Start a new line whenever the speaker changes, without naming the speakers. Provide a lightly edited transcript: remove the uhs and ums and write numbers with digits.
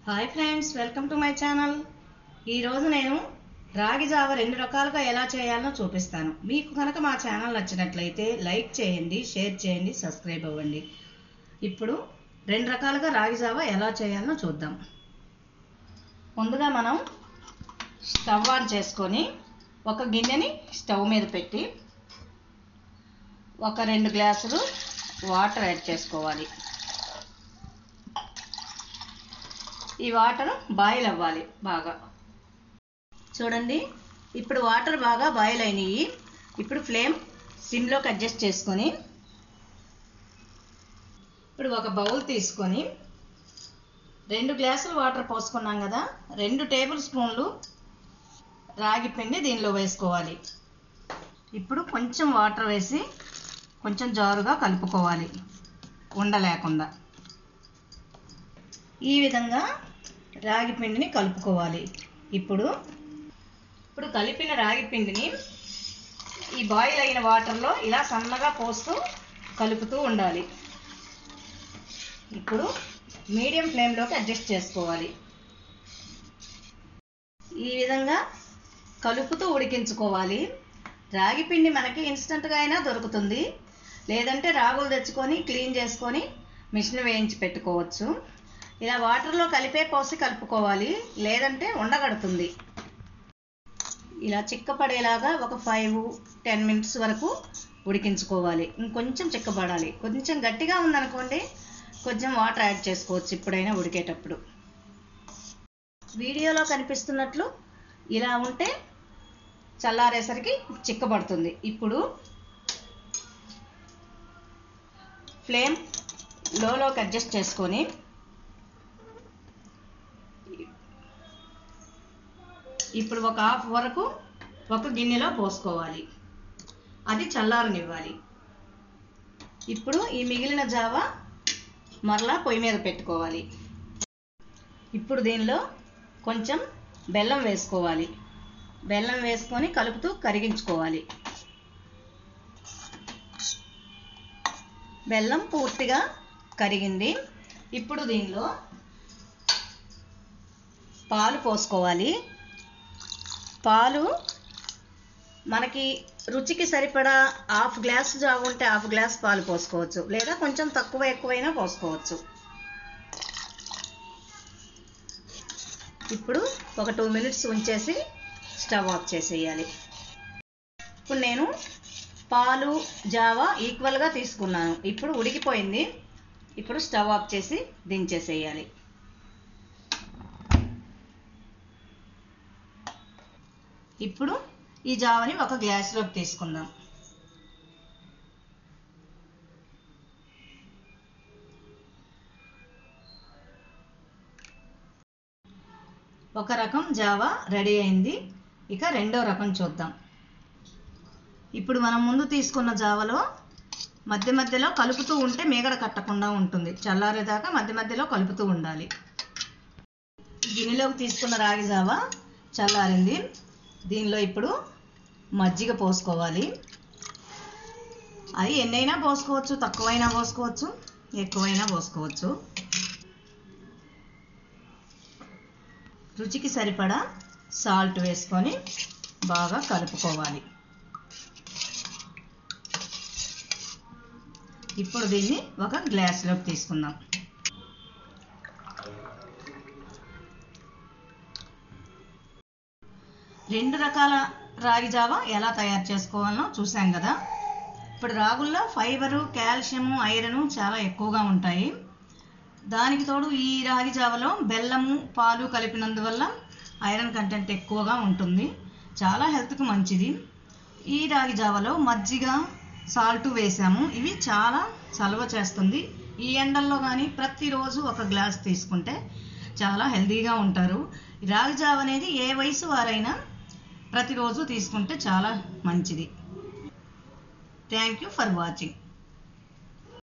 Hi friends, welcome to my channel. ఈరోజు నేను రాగి జావ 2 రకాలుగా ఎలా చేయాలో చూపిస్తాను. మీకు కనుక మా ఛానల్ నచ్చినట్లయితే లైక్ చేయండి, షేర్ చేయండి, సబ్స్క్రైబ్ అవ్వండి. ఇప్పుడు 2 రకాలుగా రాగి జావ ఎలా చేయాలో చూద్దాం. ముందుగా మనం స్టవ్ ఆన్ చేసుకొని ఒక గిన్నెని స్టవ్ మీద పెట్టి ఒక 2 గ్లాసులు వాటర్ యాడ్ చేసుకోవాలి. ఈ వాటర్ బాయిల్ అవ్వాలి బాగా. చూడండి, ఇప్పుడు వాటర్ బాగా బాయిల్ అయినాయి. ఇప్పుడు ఫ్లేమ్ సిమ్లోకి అడ్జస్ట్ చేసుకొని ఇప్పుడు ఒక బౌల్ తీసుకొని 2 గ్లాసులు వాటర్ పోసుకున్నాం కదా, 2 టేబుల్ స్పూన్లు రాగి పిండి దీనిలో వేసుకోవాలి. ఇప్పుడు కొంచెం వాటర్ వేసి కొంచెం జారుగా కలుపుకోవాలి, ఉండలేకుండా. ఈ విధంగా రాగి పిండిని కలుపుకోవాలి. ఇప్పుడు కలిపిన రాగి పిండిని ఈ బాయిల్ అయిన వాటర్లో ఇలా సన్నగా పోస్తూ కలుపుతూ ఉండాలి. ఇప్పుడు మీడియం ఫ్లేమ్లోకి అడ్జస్ట్ చేసుకోవాలి. ఈ విధంగా కలుపుతూ ఉడికించుకోవాలి. రాగి పిండి మనకి ఇన్స్టెంట్గా అయినా దొరుకుతుంది, లేదంటే రాగులు తెచ్చుకొని క్లీన్ చేసుకొని మిషన్ వేయించి పెట్టుకోవచ్చు. ఇలా వాటర్లో కలిపే పోసి కలుపుకోవాలి, లేదంటే ఉండగడుతుంది. ఇలా చిక్కపడేలాగా ఒక 5-10 మినిట్స్ వరకు ఉడికించుకోవాలి. ఇంకొంచెం చిక్కబడాలి. కొంచెం గట్టిగా ఉందనుకోండి, కొంచెం వాటర్ యాడ్ చేసుకోవచ్చు ఇప్పుడైనా ఉడికేటప్పుడు. వీడియోలో కనిపిస్తున్నట్లు ఇలా ఉంటే చల్లారేసరికి చిక్కబడుతుంది. ఇప్పుడు ఫ్లేమ్ లోలోకి అడ్జస్ట్ చేసుకొని ఇప్పుడు ఒక హాఫ్ వరకు ఒక గిన్నెలో పోసుకోవాలి, అది చల్లారనివ్వాలి. ఇప్పుడు ఈ మిగిలిన జావ మరలా పొయ్యి మీద పెట్టుకోవాలి. ఇప్పుడు దీనిలో కొంచెం బెల్లం వేసుకోవాలి. బెల్లం వేసుకొని కలుపుతూ కరిగించుకోవాలి. బెల్లం పూర్తిగా కరిగింది. ఇప్పుడు దీనిలో పాలు పోసుకోవాలి. పాలు మనకి రుచికి సరిపడా హాఫ్ గ్లాస్ జావ ఉంటే హాఫ్ గ్లాస్ పాలు పోసుకోవచ్చు, లేదా కొంచెం తక్కువ ఎక్కువైనా పోసుకోవచ్చు. ఇప్పుడు ఒక 2 మినిట్స్ ఉంచేసి స్టవ్ ఆఫ్ చేసేయాలి. ఇప్పుడు నేను పాలు జావ ఈక్వల్గా తీసుకున్నాను. ఇప్పుడు ఉడికిపోయింది. ఇప్పుడు స్టవ్ ఆఫ్ చేసి దించేసేయాలి. ఇప్పుడు ఈ జావని ఒక గ్లాసులోకి తీసుకుందాం. ఒక రకం జావ రెడీ అయింది. ఇక రెండో రకం చూద్దాం. ఇప్పుడు మనం ముందు తీసుకున్న జావలో మధ్య మధ్యలో కలుపుతూ ఉంటే మీగడ కట్టకుండా ఉంటుంది. చల్లారేదాకా మధ్య మధ్యలో కలుపుతూ ఉండాలి. గిన్నెలోకి తీసుకున్న రాగి జావ చల్లారింది. దీనిలో ఇప్పుడు మజ్జిగ పోసుకోవాలి. అది ఎన్నైనా పోసుకోవచ్చు, తక్కువైనా పోసుకోవచ్చు, ఎక్కువైనా పోసుకోవచ్చు. రుచికి సరిపడా సాల్ట్ వేసుకొని బాగా కలుపుకోవాలి. ఇప్పుడు దీన్ని ఒక గ్లాసులోకి తీసుకుందాం. రెండు రకాల రాగి జావ ఎలా తయారు చేసుకోవాలో చూసాం కదా. ఇప్పుడు రాగుల్లో ఫైబరు, కాల్షియము, ఐరన్ చాలా ఎక్కువగా ఉంటాయి. దానికి తోడు ఈ రాగి జావలో బెల్లము, పాలు కలిపినందువల్ల ఐరన్ కంటెంట్ ఎక్కువగా ఉంటుంది. చాలా హెల్త్కి మంచిది. ఈ రాగి జావలో మజ్జిగ, సాల్ట్ వేసాము. ఇవి చాలా చలవ చేస్తుంది. ఈ ఎండల్లో కానీ ప్రతిరోజు ఒక గ్లాస్ తీసుకుంటే చాలా హెల్తీగా ఉంటారు. రాగి జావ అనేది ఏ వయసు వారైనా ప్రతిరోజు తీసుకుంటే చాలా మంచిది. Thank you for watching.